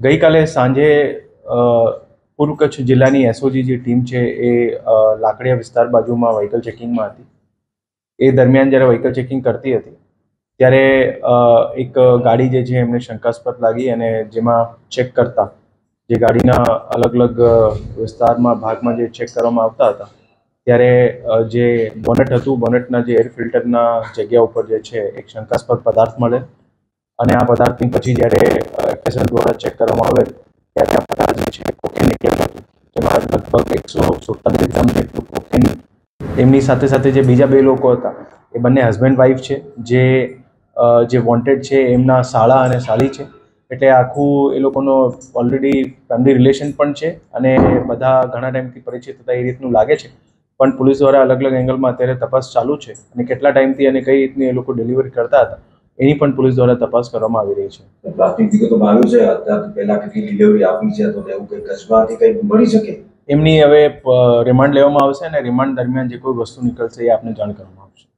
ગઈકાલે સાંજે પૂર્વ કચ્છ જિલ્લાની એસઓજી જે ટીમ છે એ લાકડિયા વિસ્તાર બાજુમાં વ્હીકલ ચેકિંગમાં હતી. એ દરમિયાન જ્યારે વ્હીકલ ચેકિંગ કરતી હતી ત્યારે એક ગાડી જે છે એમને શંકાસ્પદ લાગી અને જેમાં ચેક કરતા જે ગાડીના અલગ અલગ વિસ્તારમાં ભાગમાં જે ચેક કરવામાં આવતા હતા ત્યારે જે બોનેટ હતું, બોનેટના જે એર ફિલ્ટરના જગ્યા ઉપર જે છે એક શંકાસ્પદ પદાર્થ મળે અને આ પદાર્થની પછી જ્યારે એફએસએલ દ્વારા ચેક કરવામાં આવે ત્યારે આ પદાર્થ જે છે કોકેન નીકળેલું હતું, જેમાં લગભગ 147 ગ્રામ જેટલું કોકેન. એમની સાથે સાથે જે બીજા બે લોકો હતા એ બંને હસબન્ડ વાઈફ છે, જે વોન્ટેડ છે એમના સાળા અને સાળી છે. એટલે આખું એ લોકોનો ઓલરેડી ફેમિલી રિલેશન પણ છે અને બધા ઘણા ટાઈમથી પરિચિત હતા એ રીતનું લાગે છે. પણ પોલીસ દ્વારા અલગ અલગ એંગલમાં અત્યારે તપાસ ચાલુ છે અને કેટલા ટાઈમથી અને કઈ રીતની એ લોકો ડિલિવરી કરતા હતા એની પણ પોલીસ દ્વારા તપાસ કરવામાં આવી રહી છે. પ્રાથમિક વિગતોમાં આવ્યું છે અત્યાર પહેલા કેટલી ડિલિવરી આપી છે તો એવું કંઈ કચ્છમાંથી કંઈ મળી શકે? એમની હવે રિમાન્ડ લેવામાં આવશે અને રિમાન્ડ દરમિયાન જે કોઈ વસ્તુ નીકળશે એ આપને જાણ કરવામાં આવશે.